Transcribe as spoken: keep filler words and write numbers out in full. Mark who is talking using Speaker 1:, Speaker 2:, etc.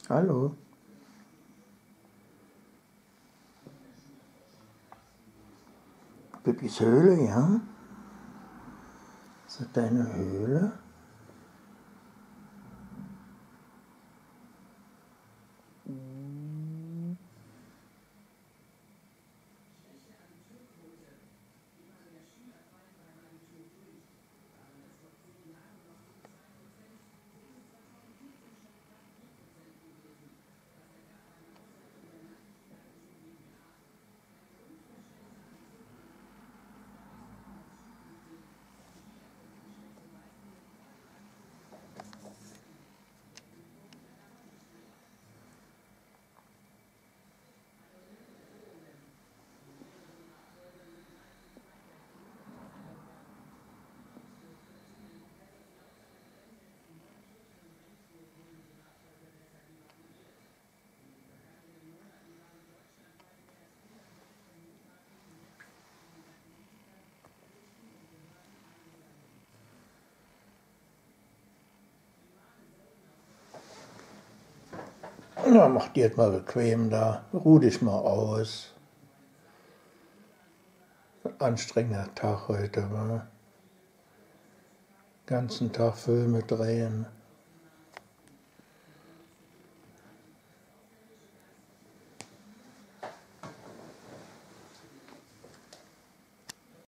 Speaker 1: Hallo. Pipis Höhle, ja? Ist das deine Höhle? Na, mach dir jetzt mal bequem da. Ruh dich mal aus. Ein anstrengender Tag heute, wa? Ganzen Tag Filme drehen.